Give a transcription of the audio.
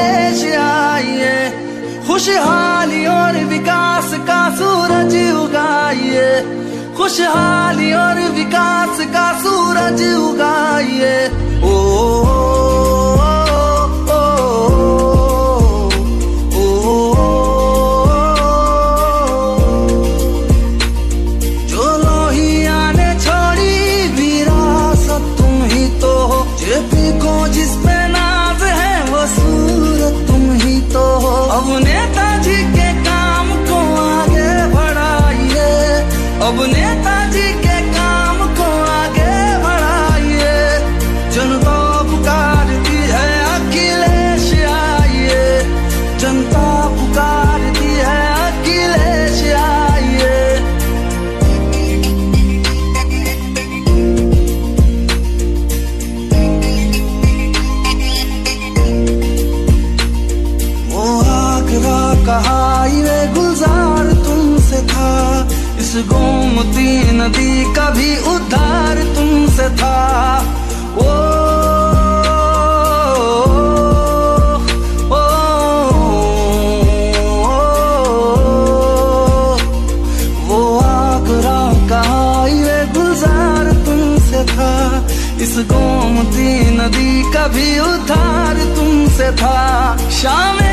अखिलेश आइए, खुशहाली और विकास का सूरज उगाइए, खुशहाली और विकास का सूरज उगाइए। ओ, जो लोहिया ने छोड़ी विरासत तुम ही तो हो, जेपी को जिस पे नाज है वो सूरत तुम ही तो हो। अब नेताजी के काम को आगे बढ़ाइए, अब नेताजी के काम को आगे बढ़ाइए। जनता पुकारती है अखिलेश आइए, जनता पुकारती है अखिलेश आइए। वो आगरा का हाईवे गुलजार तुमसे था, इस गोमती नदी का भी उद्धार तुमसे था। ओ, ओ, वो आगरा का हाईवे गुलजार तुमसे था, इस गोमती नदी का भी उद्धार तुमसे था। शाम